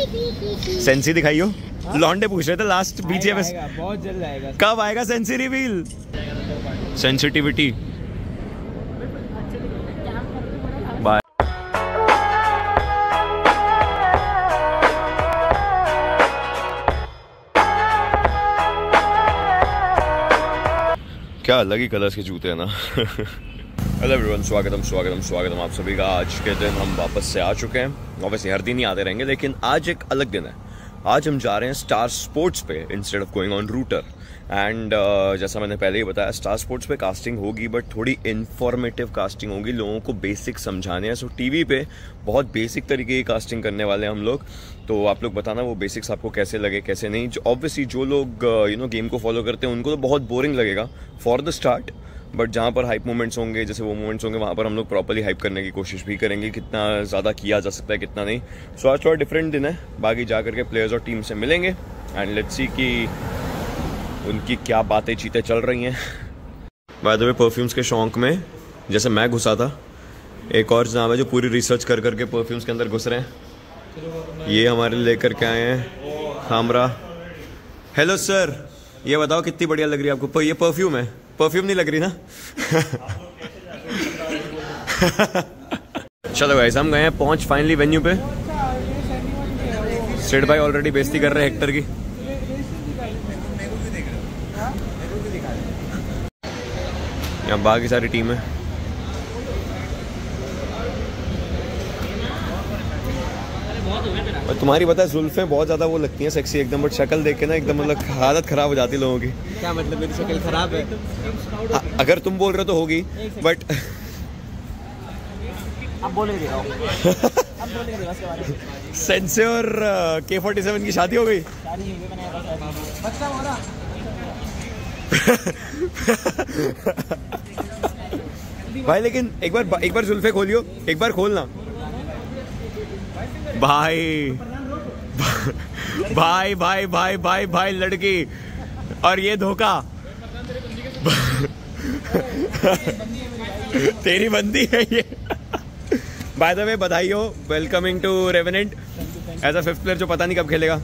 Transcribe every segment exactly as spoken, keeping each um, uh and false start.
Sensi दिखाइयो। लॉन्डे पूछ रहे थे लास्ट बीजीएमएस बहुत जल्द आएगा। कब आएगा सेंसी रिवील? Sensitivity bye. क्या अलग ही कलर्स के जूते हैं ना। हेलो एवरीवन, स्वागतम स्वागतम स्वागतम आप सभी का। आज के दिन हम वापस से आ चुके हैं। ऑब्वियसली हर दिन ही आते रहेंगे, लेकिन आज एक अलग दिन है। आज हम जा रहे हैं स्टार स्पोर्ट्स पे instead of going on Rooter. And जैसा मैंने पहले ही बताया, स्टार स्पोर्ट्स पे कास्टिंग होगी, बट थोड़ी इन्फॉर्मेटिव कास्टिंग होगी, लोगों को बेसिक समझाने हैं। सो टीवी पे बहुत बेसिक तरीके की कास्टिंग करने वाले हैं हम लोग। तो आप लोग बताना वो बेसिक्स आपको कैसे लगे कैसे नहीं। जो ऑब्वियसली जो लोग यू नो गेम को फॉलो करते हैं उनको तो बहुत बोरिंग लगेगा फॉर द स्टार्ट, बट जहाँ पर हाइप मोमेंट्स होंगे, जैसे वो मोमेंट्स होंगे, वहाँ पर हम लोग प्रॉपर्ली हाइप करने की कोशिश भी करेंगे, कितना ज़्यादा किया जा सकता है कितना नहीं। सो आज थोड़ा डिफरेंट दिन है। बाकी जा करके प्लेयर्स और टीम से मिलेंगे एंड लेट्स सी कि उनकी क्या बातें चीतें चल रही हैं। बाय द वे, परफ्यूम्स के शौक में जैसे मैं घुसा था, एक और जनाब है जो पूरी रिसर्च कर करके परफ्यूम्स के अंदर घुस रहे हैं। ये हमारे लेकर के आए हैं हामरा। हेलो सर, ये बताओ कितनी बढ़िया लग रही है आपको? ये परफ्यूम है, परफ्यूम नहीं लग रही ना? चलो गाइस, हम गए हैं पहुंच फाइनली वेन्यू पे। स्टेट भाई ऑलरेडी बेइज्जती कर रहे हैं हेक्टर की। यहाँ बाकी सारी टीम है। और तुम्हारी पता है जुल्फें बहुत ज्यादा वो लगती हैं सेक्सी एकदम, बट शक्ल देख के ना एकदम मतलब हालत खराब हो जाती है लोगों की। क्या मतलब मेरी शक्ल खराब है? आ, अगर तुम बोल रहे हो तो होगी, बट अब बोल के दिखाओ। अब बोल के दिखाओ इसके बारे में। सेंसे और के फोर्टी सेवन की शादी हो गई। बच्चा हो रहा। भाई लेकिन एक बार एक बार जुल्फे खोलियो, एक बार खोलना भाई। भाई भाई भाई भाई भाई लड़की और ये धोखा। तेरी बंदी है ये। बाय द वे बधाई हो, welcoming to Revenant as a fifth player जो पता नहीं कब खेलेगा।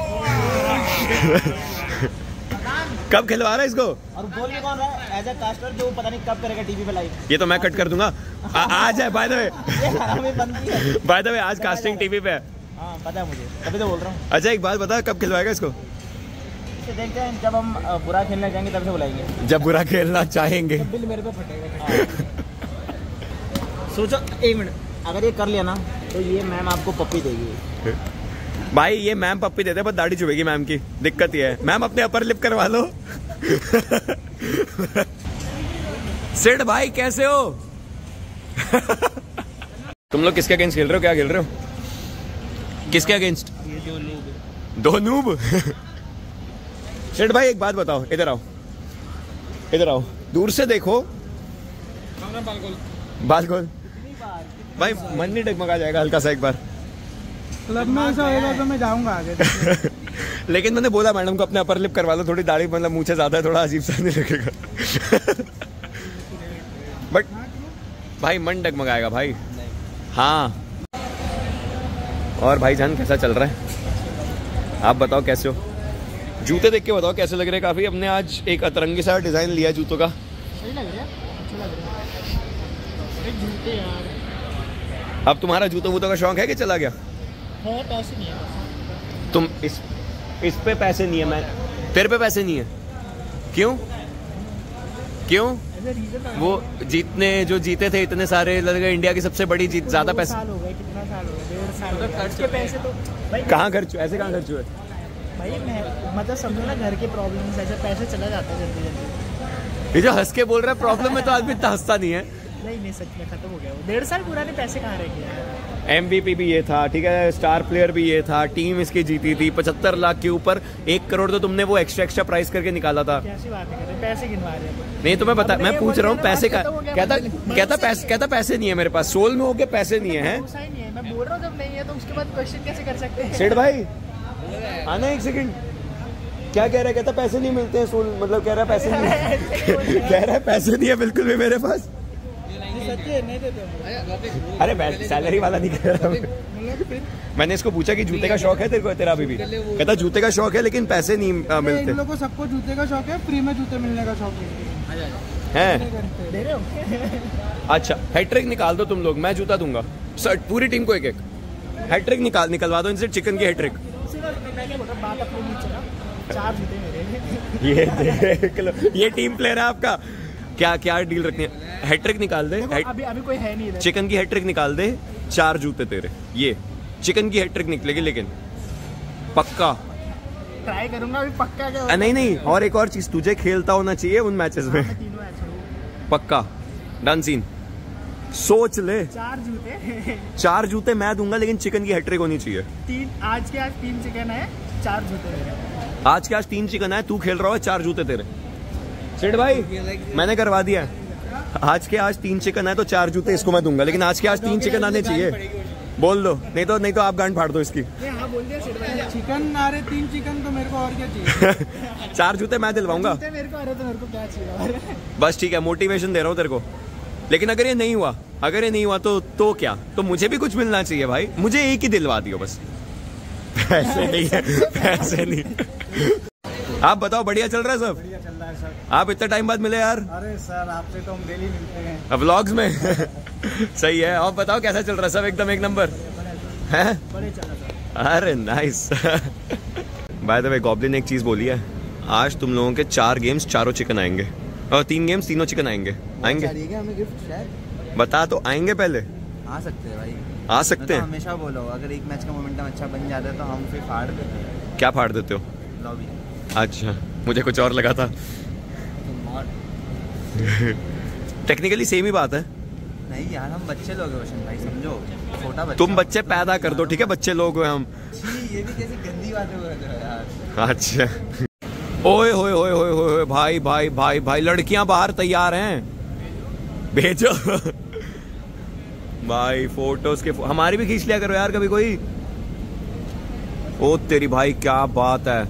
कब खिलवा रहा है इसको? और बोल के कौन रहा है? एज अ कास्टर जो पता नहीं कब करेगा टीवी पे लाइव। ये तो मैं कट कर दूंगा। आ, आज है by the way. By the way आज कास्टिंग टीवी पे है। हाँ पता है मुझे, तभी तो बोल रहा हूँ। अच्छा एक बात बता, कब खिलवाएगा इसको? देखते हैं, जब हम बुरा खेलना चाहेंगे तब से बुलाएंगे। जब बुरा खेलना चाहेंगे बिल मेरे पे फटेगा। सोचो एक मिनट, अगर ये कर लिया ना तो ये मैम आपको पप्पी देगी। भाई ये मैम पप्पी देते हैं, बस दाढ़ी चुभेगी मैम की। दिक्कत ये है, मैम अपने अपर लिप करवा लो। सिड भाई कैसे हो? तुम लोग किसके अगेंस्ट खेल रहे हो? क्या खेल रहे हो? किसके अगेंस्ट? ये दो नूब। दो नूब? सिड भाई एक बात बताओ, इधर आओ, इधर आओ, दूर से देखो। बाल खोल भाई, मन नहीं डगमगा जाएगा हल्का सा एक बार? क्लब में ऐसा होगा तो मैं जाऊंगा आगे। लेकिन मैंने बोला मैडम को अपने अपर लिप करवा लो, थोड़ी दाढ़ी मतलब मुँह से ज्यादा है, थोड़ा अजीब सा नहीं लगेगा। बट भाई मन डगमगाएगा भाई। हाँ, और भाईजान कैसा चल रहा है? आप बताओ कैसे हो? जूते देख के बताओ कैसे लग रहे हैं। काफी हमने आज एक अतरंगी सा डिजाइन लिया जूतों का। सही लग रहा है, अच्छा लग रहा है। जूते यार। अब तुम्हारा जूतों वूतों का शौक है कि चला गया? है, पैसे नहीं है। तुम इस इस पे पैसे नहीं है, मैं तेरे पे पैसे नहीं है। क्यों क्यों? वो जीतने जो जीते थे इतने सारे, लगे इंडिया की सबसे बड़ी जीत, ज्यादा पैसे। साल हो गए, कितना साल हो गया? डेढ़ साल। तो खर्च के पैसे तो भाई कहाँ खर्च हुए? ऐसे कहाँ खर्च हुए भाई? मैं मतलब समझो ना, घर के प्रॉब्लम ऐसे पैसे चला जाता है जल्दी जल्दी। ये जो हंस के बोल रहा है प्रॉब्लम में, तो आदमी इतना हंसता नहीं है। नहीं नहीं, सच में खत्म हो गया वो। डेढ़ साल पुराने पैसे कहाँ रह गए? एमवीपी भी ये था, ठीक है, स्टार प्लेयर भी ये था, टीम इसकी जीती थी पचहत्तर लाख के ऊपर। एक करोड़ तो तुमने वो एक्स्ट्रा एक्स्ट्रा प्राइस करके निकाला था। कैसी बात कर रहे हैं? पैसे गिनवा रहे हैं? नहीं तुम्हें बता, मैं पूछ रहा हूँ पैसे का। कहता कहता पैसे कहता पैसे नहीं है मेरे पास, सोल में हो के पैसे नहीं है। मैं बोल रहा हूँ जब नहीं है तो उसके बाद क्वेश्चन कैसे कर सकते हैं? सेठ भाई आना एक सेकंड। क्या कह रहा है? कहता पैसे नहीं मिलते हैं सोल, मतलब कह रहा है पैसे नहीं है। कह रहा है पैसे नहीं है बिल्कुल भी मेरे पास। सच्ची नहीं देते। अरे सैलरी वाला नहीं कह रहा मैं। मैंने इसको पूछा कि जूते का शौक है तेरे को, तेरा अभी भी कहता जूते का शौक है लेकिन पैसे नहीं आ, मिलते। इन लोगों को सबको जूते का शौक है, फ्री में जूते मिलने का शौक है। दे रहे हो? अच्छा हैट्रिक निकाल दो तुम लोग, मैं जूता दूंगा सर पूरी टीम को एक एक। हैट्रिक निकाल निकलवा दो इनसे, चिकन की हैट्रिक। चार जूते मेरे। ये देख लो, ये टीम प्लेयर है आपका। क्या क्या डील रखनी है? हैट्रिक निकाल दे। अभी अभी कोई है नहीं। चिकन की हैट्रिक निकाल दे, चार जूते तेरे। ये चिकन की हैट्रिक निकलेगी लेकिन पक्का ट्राई करूंगा अभी पक्का। क्या नहीं नहीं, और एक और चीज, तुझे खेलता होना चाहिए उन मैचेस में। पक्का डन सीन। सोच ले। चार जूते चार जूते मैं दूंगा लेकिन चिकन की हैट्रिक होनी चाहिए। तीन आज के आज तीन चिकन है, चार जूते मेरे। आज के आज तीन चिकन है, तू खेल रहा है, चार जूते तेरे। सेठ भाई मैंने करवा दिया है। आज के आज तीन चिकन है तो चार जूते इसको मैं दूंगा, लेकिन आज के आज तीन चिकन आने चाहिए। बोल दो, नहीं तो नहीं तो आप गांड फाड़ दो इसकी। चिकन आ रहे तीन चिकन तो मेरे को और क्या चाहिए। चार जूते मैं दिलवाऊंगा। मेरे को आ रहे तो मेरे को क्या चाहिए। बस ठीक है, मोटिवेशन दे रहा हूँ तेरे को। लेकिन अगर ये नहीं हुआ, अगर ये नहीं हुआ तो तो क्या, तो मुझे भी कुछ मिलना चाहिए भाई। मुझे एक ही दिलवा दियो बस। पैसे नहीं है, पैसे नहीं। आप बताओ, बढ़िया चल रहा है सब? बढ़िया चल रहा है सर। आप इतने टाइम बाद मिले यार। अरे सर आपसे तो हम डेली मिलते हैं व्लॉग्स में। सही है। आप बताओ कैसा चल रहा है सब? एकदम एक नंबर है। बड़े चल रहा है। अरे nice. By the way Goblin एक चीज बोली है, आज तुम लोगों के चार गेम्स चारों चिकन आएंगे, और तीन गेम्स तीनों चिकन आएंगे। आएंगे? हमें गिफ्ट शायद बता तो, आएंगे पहले? आ सकते हैं भाई, आ सकते हैं। तो हमेशा बोलो अगर एक मैच का मोमेंटम अच्छा बन जाता है तो हम फिर फाड़ देते हैं। क्या फाड़ देते हो? लॉबी। अच्छा, मुझे कुछ और लगा था। टेक्निकली सेम ही बात है। नहीं यार, हम बच्चे लोग हैं रोशन भाई, समझो छोटा बच्चा। तुम बच्चे पैदा कर दो, ठीक है? बच्चे लोग हैं हम। ये भी कैसी गंदी बातें बोल रहे हो यार। अच्छा। ओए होए होए होए होए भाई भाई भाई भाई, लड़कियां बाहर तैयार हैं, भेजो। भाई फोटोज के फो... हमारी भी खींच लिया करो यार कभी कोई। ओ तेरी भाई, क्या बात है,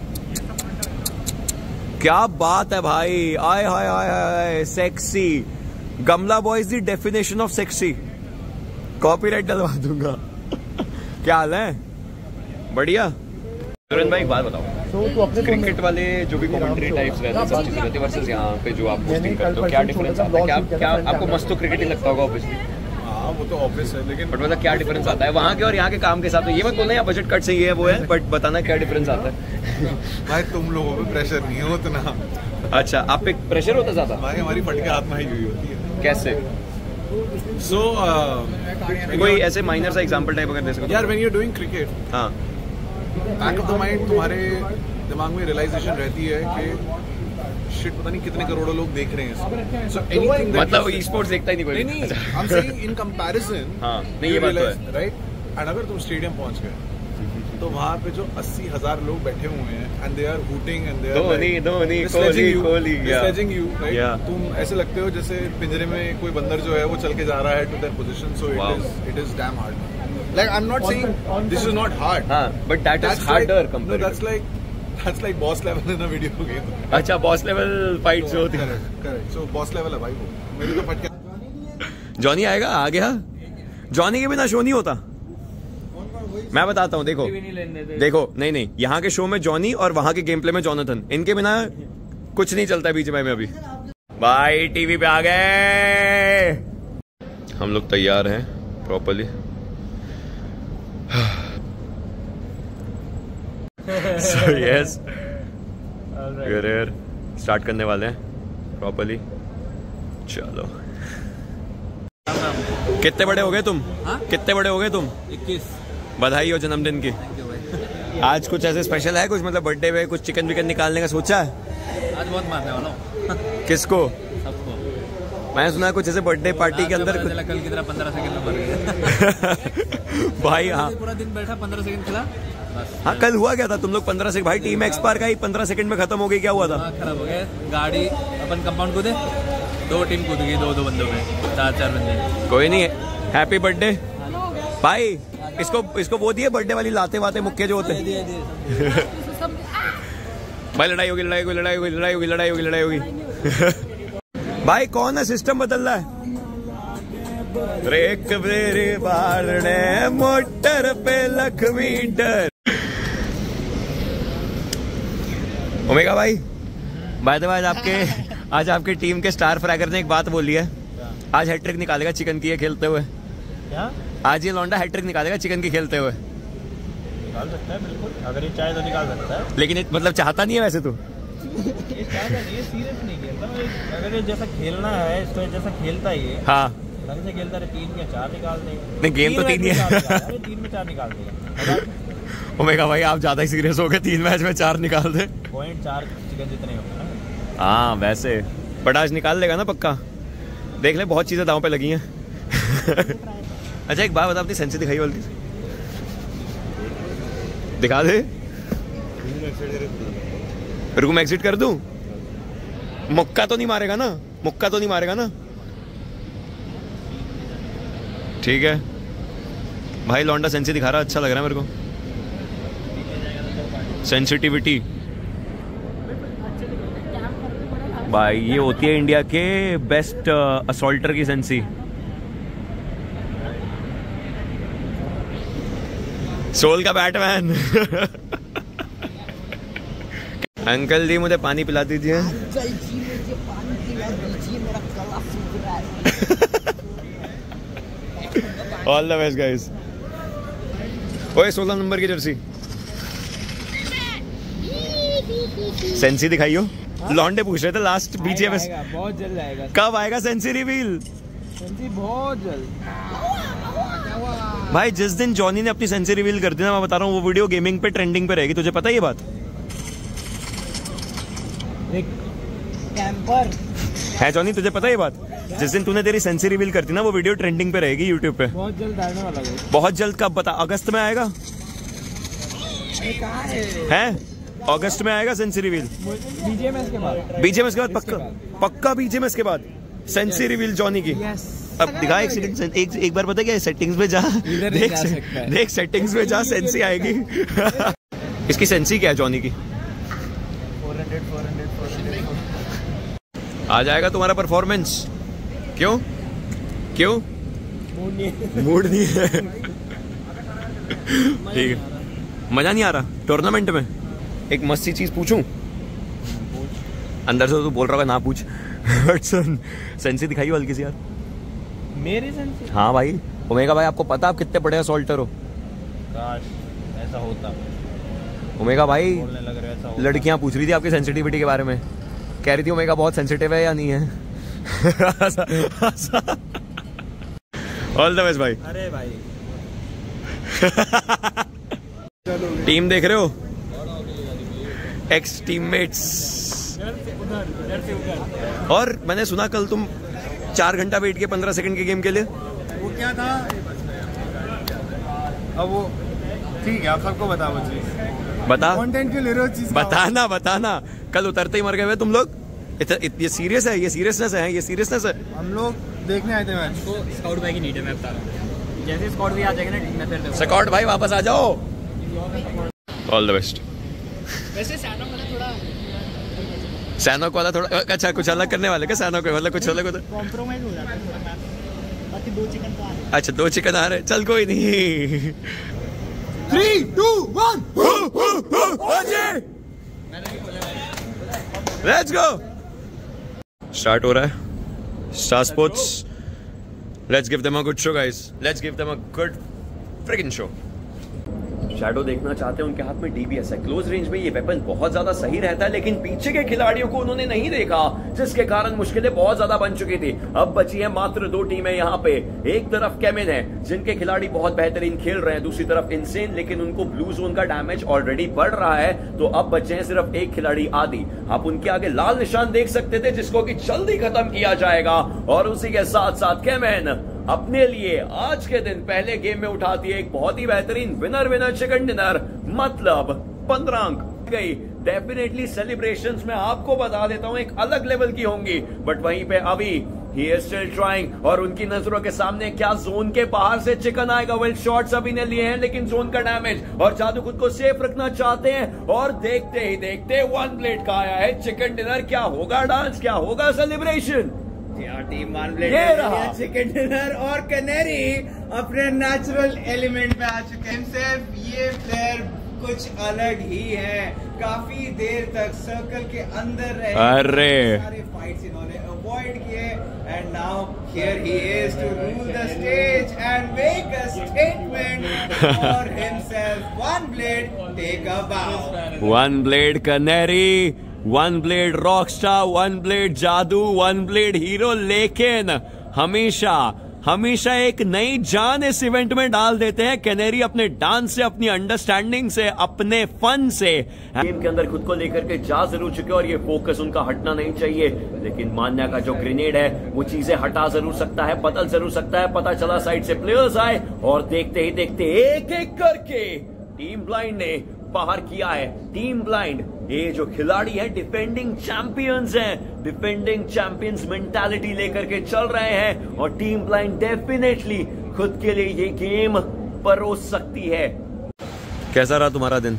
क्या बात है भाई। आय हाय हाय हाय, सेक्सी। गमला boys the definition of sexy. Copyright डलवा दूंगा। क्या हाल है? बढ़िया। तुरंत भाई एक बात बताओ, क्रिकेट वाले जो भी कमेंट्री टाइप्स रहते हैं, सब चीजें रहती है, वर्सेस यहाँ पे जो आप पोस्टिंग करते हो, क्या डिफरेंस आता है? क्या क्या आपको मस्त तो क्रिकेट ही लगता होगा ऑब्वियसली। हाँ वो तो ऑब्वियस है, लेकिन बट मतलब क्या डिफरेंस आता है वहाँ के और यहाँ के काम के साथ? ये मत बोलना यहाँ बजट कट से ये है वो है, बट बताना क्या डिफरेंस आता है। भाई तुम लोगों पे प्रेशर नहीं हो उतना। अच्छा, आप पे प्रेशर होता ज्यादा? भाई हमारी फटके हाथ में ही हुई होती है। कैसे? सो कोई ऐसे माइनर सा एग्जांपल टाइप अगर दे सको यार, when you are doing cricket, हाँ, बैक ऑफ द माइंड तुम्हारे दिमाग में रियलाइजेशन रहती है कि शिट, पता नहीं कितने करोड़ों लोग देख रहे हैं। सो एनीथिंग मतलब ई स्पोर्ट्स देखता ही नहीं कोई। नहीं, I am saying in comparison. हाँ, नहीं ये बात तो है, राइट। एंड अगर तुम स्टेडियम पहुंच गए तो वहाँ पे जो अस्सी हजार लोग बैठे हुए हैं and they are hooting and they are Dhoni Dhoni Kohli Kohli, sledging you, right. तुम ऐसे लगते हो जैसे पिंजरे में कोई बंदर जो है वो चल के जा रहा है to their position. So it is it is damn hard. Like I am not saying this is not hard, हाँ, but that is harder comparative. That's like that's like boss level in a video game. अच्छा, boss level fight जो होती है। Correct. So boss level है भाई वो। मेरी तो फटके। जॉनी आएगा, आ गया। जॉनी के बिना शो नहीं होता, मैं बताता हूँ। देखो देखो, नहीं नहीं, यहाँ के शो में जॉनी और वहां के गेम प्ले में जॉनथन, इनके बिना कुछ नहीं चलता बीच में। अभी भाई टीवी पे आ गए हम लोग, तैयार हैं प्रॉपरली। सो यस, स्टार्ट करने वाले हैं प्रॉपरली। चलो, कितने बड़े हो गए तुम? हा? कितने बड़े हो गए तुम? इक्कीस। बधाई हो जन्मदिन की। आज कुछ ऐसे स्पेशल है, कुछ मतलब बर्थडे में कुछ चिकन विकन निकालने का सोचा है? आज बहुत मारने वाला हूँ। किसको? सबको। मैंने सुना कुछ ऐसे बर्थडे पार्टी के अंदर कुछ... कल की तरह पंद्रह सेकंड में मर गया। भाई हाँ, पूरा दिन बैठा, पंद्रह सेकंड खिला। हाँ, कल हुआ क्या था तुम लोग पंद्रह सेकंड? भाई टीम एक्सपायर का ही पंद्रह सेकंड में खत्म हो गई, क्या हुआ था? खराब हो गया, गाड़ी अपन कंपाउंड कूदे, दो टीम कूद गई, दो दो बंदों में, चार चार बंदे। कोई नहीं, हैप्पी बर्थडे भाई। इसको इसको वो दिए बर्थडे वाली लाते वाते मुक्के जो होते हैं। भाई लड़ाई होगी, लड़ाई होगी, लड़ाई होगी, लड़ाई होगी, लड़ाई होगी, लड़ाई होगी। भाई कौन है? सिस्टम बदल रहा है। रेक मेरे बारणे मोटर पे लख मीटर। ओमेगा भाई, बाय द बाय आपके आज आपके टीम के स्टार फ्रैगर ने एक बात बोली है, आज हैट्रिक निकालेगा चिकन की ये खेलते हुए। क्या? आज ये लौंडा हैट्रिक निकालेगा चिकन की खेलते हुए। निकाल सकता है बिल्कुल, अगर ये चाहे तो निकाल सकता है। लेकिन ये मतलब चाहता नहीं है वैसे तो। ये चाहता नहीं है, सीरियस नहीं खेलता। अगर ये जैसा खेलना है इसको जैसा खेलता ही है, हाँ ढंग से खेलता है, तीन या चार निकाल देगा। नहीं गेम तो तीन ही है। तीन में चार निकाल देगा। ओमेगा भाई आप ज्यादा ही सीरियस हो गए, तीन मैच में चार निकाल दे। पॉइंट चार चिकन जितने होंगे ना। हाँ वैसे बट आज निकाल लेगा ना पक्का, देख ले बहुत चीजें दांव पे लगी हैं। अच्छा एक बात बता, अपनी सेंसी दिखाई वाली दिखा दे। रूम एग्जिट कर दूं? मुक्का तो नहीं मारेगा ना, मुक्का तो नहीं मारेगा ना? ठीक है भाई, लौंडा सेंसी दिखा रहा, अच्छा लग रहा है मेरे को। सेंसिटिविटी भाई ये होती है इंडिया के बेस्ट असॉल्टर की सेंसी। सोल का बैटमैन। अंकल जी मुझे पानी पिला दीजिए। All the best guys. ओए सोलह नंबर की जर्सी सेंसी दिखाइयो। लॉन्डे पूछ रहे थे लास्ट बीजीएमएस बहुत जल्द आएगा। कब आएगा सेंसी रिवील? सेंसी बहुत जल्द भाई। जिस दिन जॉनी ने अपनी सेंसी रिवील कर दी ना, मैं बता रहा हूँ वो वीडियो गेमिंग पे ट्रेंडिंग पे रहेगी, तुझे पता है ये बात? कैंपर है जॉनी, तुझे पता है ये बात? जिस दिन तूने तेरी सेंसी रिवील करती ना, वो वीडियो ट्रेंडिंग पे रहेगी यूट्यूब पे। बहुत जल्द आने वाला है। बहुत जल्द कब बता? अगस्त में आएगा? है अगस्त में आएगा सेंसी रिवील। बीजीएमएस के बाद बीजीएमएस के बाद पक्का पक्का बीजीएमएस के बाद सेंसी रिवील जॉनी की। अब दिखा एक सेटिंग, एक एक बार पता क्या, सेटिंग्स में जा, देख देख सेटिंग्स में जा, सेंसी आएगी। इसकी सेंसी क्या है जॉनी की? आ जाएगा तुम्हारा परफॉर्मेंस। क्यों क्यों मूड नहीं है? ठीक है, मजा नहीं आ रहा टूर्नामेंट में। एक मस्त सी चीज पूछूं? अंदर से तो तू बोल रहा होगा ना पूछ। बट सुन, सेंसी दिखाई हल्की सी यार। मेरी सेंसी? हाँ भाई। ओमेगा भाई आपको पता आप कितने बड़े असॉल्टर हो? काश ऐसा होता। ओमेगा भाई बोलने लग रहा है ऐसा होता। लड़कियां पूछ रही थी आपकी सेंसिटिविटी के बारे में, कह रही थी ओमेगा बहुत सेंसिटिव है या नहीं है। ऑल द बेस्ट भाई। अरे भाई टीम देख रहे हो? Ex teammates. और मैंने सुना कल तुम चार घंटा वेट किए पंद्रह सेकंड के गेम के लिए। वो क्या था? अब वो ठीक है, आप सबको बता बच्चे, बता कंटेंट क्यों ले रहे हो चीज? बताना बताना। कल उतरते ही मर गए तुम लोग। इत, इत, ये सीरियस है, ये सीरियसनेस है, ये सीरियसनेस है। हम लोग देखने आए थे मैच को। स्काउट भाई की नीड है, मैं बता रहा हूं। जैसे स्काउट भी आ जाएगा ना मैं फिर स्काउट भाई वापस आ जाओ। All the best. वैसे सैनो वाला थोड़ा सैनोक वाला थोड़ा अच्छा कुछ अलग करने वाले क्या? सैनोक मतलब कुछ अलग होता है, कॉम्प्रोमाइज हो जाता है थोड़ा। बाकी दो चिकन तो आ रहे। अच्छा दो चिकन आ रहे, चल कोई नहीं। Three two one let's go. Start हो रहा है Star Sports. Let's give them a good show guys, let's give them a good freaking show. Shadow देखना चाहते हैं, उनके हाथ में डीबीएस है। क्लोज रेंज में ये वेपन बहुत ज्यादा सही रहता है, लेकिन पीछे के खिलाड़ियों को उन्होंने नहीं देखा, जिसके कारण मुश्किलें बहुत ज्यादा बन चुकी थी। अब बची है मात्र दो टीमें यहाँ पे। एक तरफ केमिन है जिनके खिलाड़ी बहुत बेहतरीन खेल रहे हैं, दूसरी तरफ इनसेन, लेकिन उनको ब्लू जोन का डैमेज ऑलरेडी बढ़ रहा है। तो अब बचे हैं सिर्फ एक खिलाड़ी आदि। आप उनके आगे लाल निशान देख सकते थे, जिसको कि जल्दी खत्म किया जाएगा। और उसी के साथ साथ केमिन अपने लिए आज के दिन पहले गेम में उठाती है एक बहुत ही बेहतरीन विनर विनर चिकन डिनर, मतलब पंद्रह अंक गई। डेफिनेटली सेलिब्रेशंस में आपको बता देता हूं एक अलग लेवल की होंगी, बट वहीं पे अभी ही इज स्टिल ट्राइंग। और उनकी नजरों के सामने क्या जोन के बाहर से चिकन आएगा? वेल शॉट्स अभी ने लिए हैं, लेकिन जोन का डैमेज और जादू खुद को सेफ रखना चाहते हैं। और देखते ही देखते वन प्लेट का आया है चिकन डिनर। क्या होगा डांस, क्या होगा सेलिब्रेशन? टीम वन ब्लेड ये रहा चिकन डिनर और कैनेरी अपने नेचुरल एलिमेंट पे आ चुके हैं। सिर्फ ये प्लेयर कुछ अलग ही है, काफी देर तक सर्कल के अंदर रहे, अरे सारे फाइट्स इन्होंने अवॉइड किए and now here he is to rule the stage and make a statement for himself. One Blade take a bow. One Blade Canary, One Blade Rockstar, One Blade Jadu, One Blade Hero, लेकिन हमेशा हमेशा एक नई जान इस event में डाल देते हैं कैनेरी अपने डांस से, अपनी अंडरस्टैंडिंग से, अपने फन से। गेम के अंदर खुद को लेकर के जा जरूर चुके और ये फोकस उनका हटना नहीं चाहिए, लेकिन मान्या का जो ग्रेनेड है वो चीजें हटा जरूर सकता है, बदल जरूर सकता है। पता चला साइड से प्लेयर्स आए और देखते ही देखते एक एक करके टीम ब्लाइंड ने बाहर किया है। टीम ब्लाइंड ये जो खिलाड़ी है डिफेंडिंग चैंपियंस हैं, डिफेंडिंग चैंपियंस मेंटालिटी लेकर के चल रहे हैं और टीम ब्लाइंड डेफिनेटली खुद के लिए ये गेम परोस सकती है। कैसा रहा तुम्हारा दिन?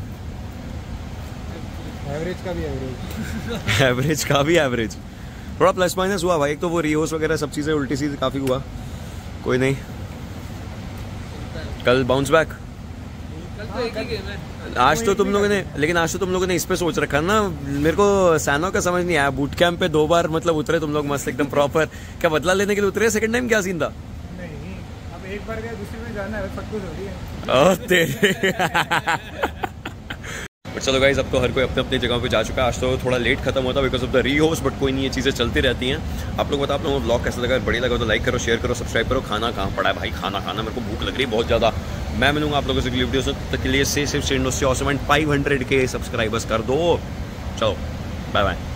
एवरेज का भी एवरेज एवरेज का भी एवरेज, थोड़ा प्लस माइनस हुआ भाई। एक तो वो रिहोस वगैरह सब चीजें उल्टी सीधी काफी हुआ, कोई नहीं, कल बाउंस बैक। आज तो तुम लोगों ने लेकिन आज तो तुम लोगों ने इस पे सोच रखा ना, मेरे को सैनो का समझ नहीं आया। बूट कैंप पे दो बार मतलब उतरे तुम लोग मस्त एकदम प्रॉपर, क्या बदला लेने के लिए उतरे? सेकंड टाइम क्या सीन था? नहीं, अब एक बार गया दूसरी में जाना है, सब कुछ हो रही है। ओ तेरे बट चलो गाइस, अब तो हर कोई अपने अपनी जगह पे जा चुका है। आज तो थोड़ा लेट खत्म होता because of the re host, but कोई नहीं, ये चीज़ें चलती रहती हैं। आप लोग बताओ आप लोगों को ब्लॉग कैसा लगा? बढ़िया लगा तो लाइक करो, शेयर करो, सब्सक्राइब करो। खाना कहाँ पड़ा है भाई? खाना खाना, मेरे को भूख लग रही है बहुत ज़्यादा। मैं मिलूंगा आप लोगों से अगली वीडियो से, तब तक के लिए से सिर्फ industry awesome and five hundred के सब्सक्राइबर्स कर दो। चलो बाय बाय।